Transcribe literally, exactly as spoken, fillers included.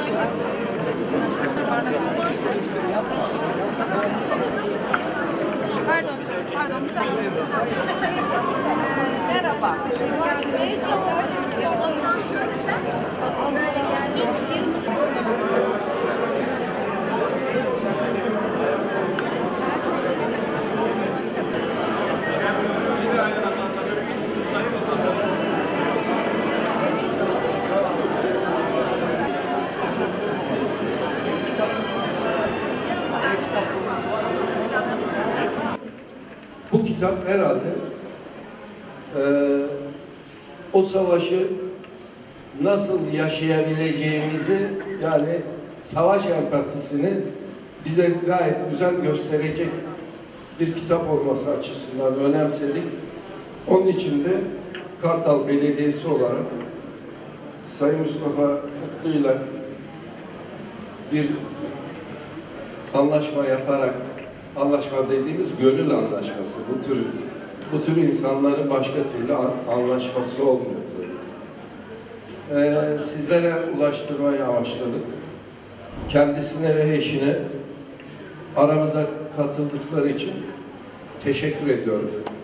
Pardon, pardon bir saniye. Merhaba. Bu kitap herhalde e, o savaşı nasıl yaşayabileceğimizi, yani savaş empatisini bize gayet güzel gösterecek bir kitap olması açısından önemsedik. Onun için de Kartal Belediyesi olarak Sayın Mustafa Mutlu'yla bir anlaşma yaparak, anlaşma dediğimiz gönül anlaşması, bu tür bu tür insanların başka türlü anlaşması olmuyor. Ee, sizlere ulaştırmayı amaçladık. Kendisine ve eşine aramıza katıldıkları için teşekkür ediyorum.